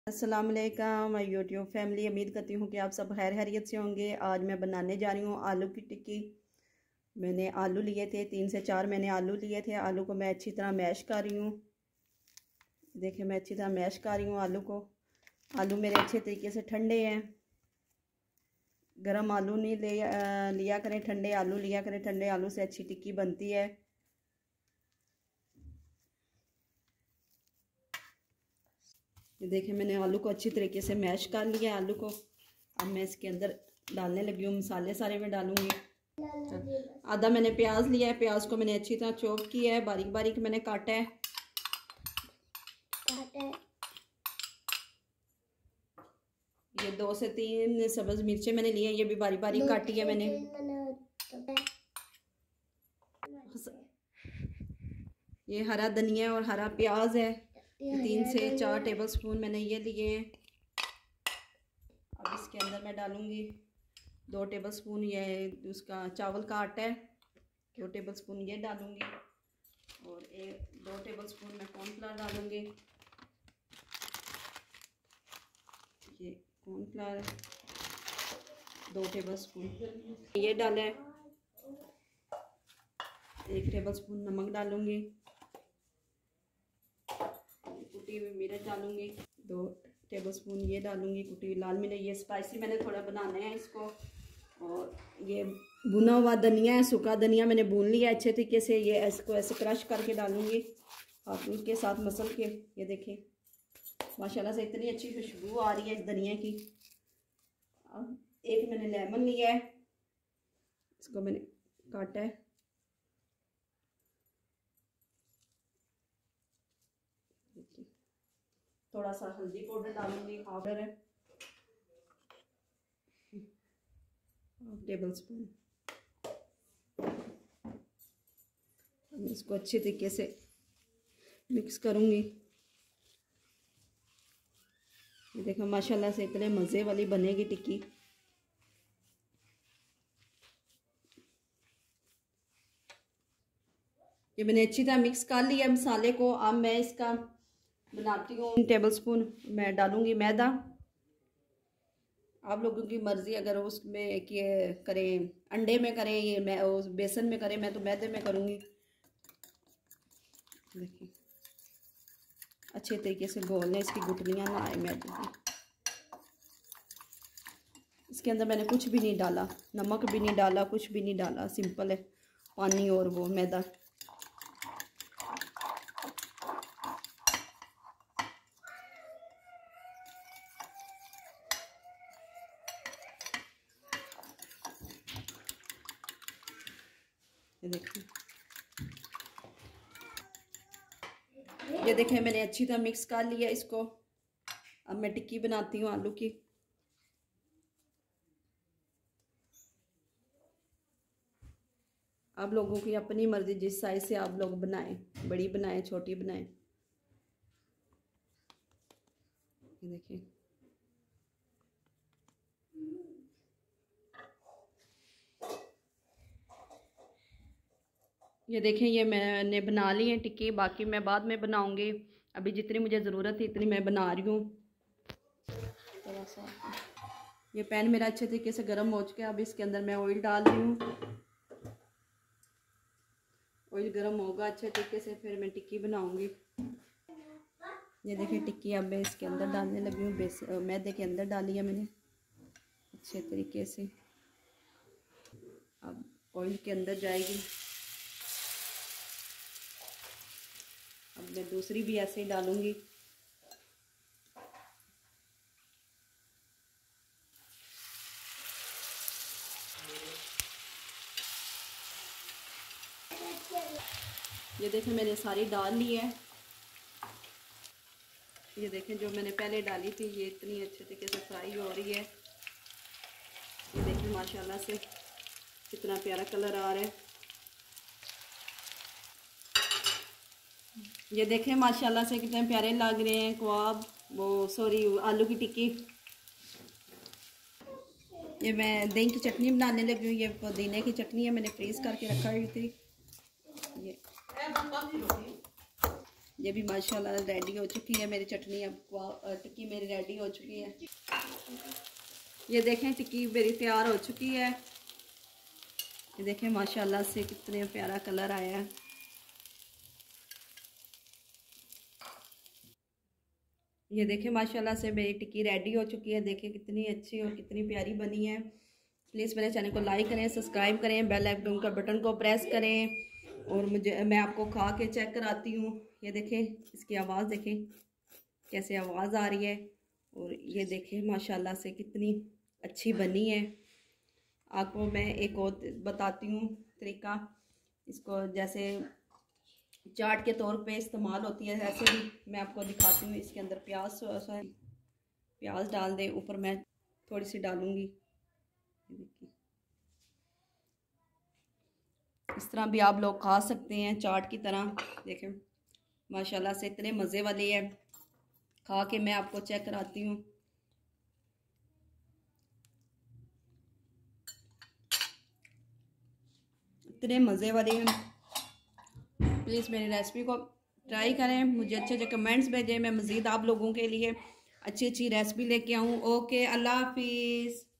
अस्सलाम वालेकुम my YouTube family. उम्मीद करती हूँ कि आप सब खैर खैरियत से होंगे। आज मैं बनाने जा रही हूँ आलू की टिक्की। मैंने आलू लिए थे 3 से 4 मैंने आलू लिए थे। आलू को मैं अच्छी तरह मैश कर रही हूँ। देखिए मैं अच्छी तरह मैश कर रही हूँ आलू को। आलू मेरे अच्छे तरीके से ठंडे हैं। गरम आलू नहीं लिया करें, ठंडे आलू लिया करें। ठंडे आलू से अच्छी टिक्की बनती है। ये देखिए मैंने आलू को अच्छी तरीके से मैश कर लिया आलू को। अब मैं इसके अंदर डालने लगी हूँ, मसाले सारे में डालूंगी। आधा मैंने प्याज लिया है, प्याज को मैंने अच्छी तरह चॉप किया है, बारीक बारीक मैंने काटा है। ये 2 से 3 सब्ज मिर्चें मैंने ली हैं, ये भी बारीक बारीक काटी है मैंने। ये हरा धनिया और हरा प्याज है, 3 से 4 टेबल स्पून मैंने ये लिए हैं। अब इसके अंदर मैं डालूंगी 2 टेबल स्पून ये उसका चावल का आटा है, 2 टेबल स्पून ये डालूंगी। और 2 टेबल स्पून मैं कॉर्नफ्लावर डालूंगी। ये कॉर्नफ्लावर 2 टेबल स्पून ये डाला है। 1 टेबल स्पून नमक डालूंगी। कुटी हुई मिर्च डालूंगी। 2 टेबल स्पून ये डालूंगी कुटी हुई लाल मिर्च। ये स्पाइसी मैंने थोड़ा बनाना है इसको। और ये भुना हुआ धनिया है, सूखा धनिया मैंने भून लिया अच्छे तरीके से। ये इसको ऐसे क्रश करके डालूंगी हाथों के साथ मसल के। ये देखिए माशाल्लाह से इतनी अच्छी खुशबू आ रही है इस धनिया की। अब 1 मैंने लेमन लिया है, इसको मैंने काटा है। थोड़ा सा हल्दी पाउडर डालूंगी, पाउडर है 1 टेबल स्पून। इसको अच्छे तरीके से मिक्स करूंगी। ये देखो माशाल्लाह से इतने मज़े वाली बनेगी टिक्की। ये मैंने अच्छी तरह मिक्स कर लिया मसाले को। अब मैं इसका बनाती हूँ। 3 टेबल स्पून मैं डालूंगी मैदा। आप लोगों की मर्ज़ी, अगर उसमें कि करें अंडे में करें, ये मैं उस बेसन में करें, मैं तो मैदे में करूँगी। देखिए अच्छे तरीके से घोलने, इसकी गुठलियाँ ना आए मैदे की। इसके अंदर मैंने कुछ भी नहीं डाला, नमक भी नहीं डाला, कुछ भी नहीं डाला, सिंपल है पानी और वो मैदा। ये देखें मैंने अच्छी तरह मिक्स कर लिया इसको। अब मैं टिक्की बनाती हूँ आलू की। आप लोगों की अपनी मर्जी, जिस साइज से आप लोग बनाएं, बड़ी बनाएं छोटी बनाएं। ये देखिए ये देखें ये मैंने बना ली है टिक्की। बाकी मैं बाद में बनाऊंगी, अभी जितनी मुझे ज़रूरत है इतनी मैं बना रही हूँ। थोड़ा सा ये पैन मेरा अच्छे तरीके से गर्म हो चुका है। अब इसके अंदर मैं ऑयल डाल रही हूँ। ऑयल गर्म होगा अच्छे तरीके से, फिर मैं टिक्की बनाऊंगी। ये देखिए टिक्की अब मैं इसके अंदर डालने लगी हूँ। मैदे के अंदर डाली है मैंने अच्छे तरीके से। अब ऑयल के अंदर जाएगी। अब मैं दूसरी भी ऐसे ही डालूंगी। ये देखें मैंने सारी डाल ली है। ये देखें जो मैंने पहले डाली थी ये इतनी अच्छे तरीके से फ्राई हो रही है। ये देखें माशाल्लाह से कितना प्यारा कलर आ रहा है। ये देखें माशाल्लाह से कितने प्यारे लग रहे हैं कबाब, वो सॉरी आलू की टिक्की। ये मैं दही की चटनी बनाने लगी हूँ। ये पुदीने की चटनी है, मैंने फ्रीज करके रखा हुई थी। ये भी माशाल्लाह रेडी हो चुकी है मेरी चटनी। अब टिक्की मेरी रेडी हो चुकी है। ये देखें टिक्की मेरी तैयार हो चुकी है। ये देखें माशाल्लाह से कितने प्यारा कलर आया है। ये देखें माशाल्लाह से मेरी टिक्की रेडी हो चुकी है। देखें कितनी अच्छी और कितनी प्यारी बनी है। प्लीज़ मेरे चैनल को लाइक करें, सब्सक्राइब करें, बेल आइकन का बटन को प्रेस करें। और मैं आपको खा के चेक कराती हूँ। ये देखें इसकी आवाज़ देखें कैसे आवाज़ आ रही है। और ये देखें माशाल्लाह से कितनी अच्छी बनी है। आपको मैं एक और बताती हूँ तरीका। इसको जैसे चाट के तौर पे इस्तेमाल होती है, ऐसे भी मैं आपको दिखाती हूँ। इसके अंदर प्याज डाल दें। ऊपर मैं थोड़ी सी डालूँगी। इस तरह भी आप लोग खा सकते हैं चाट की तरह। देखें माशाल्लाह से इतने मज़े वाली है। खा के मैं आपको चेक कराती हूँ। इतने मज़े वाली है। प्लीज़ मेरी रेसिपी को ट्राई करें। मुझे अच्छे अच्छे कमेंट्स भेजें। मैं मज़ीद आप लोगों के लिए अच्छी अच्छी रेसिपी लेके आऊँ। ओके, अल्लाह हाफिज़।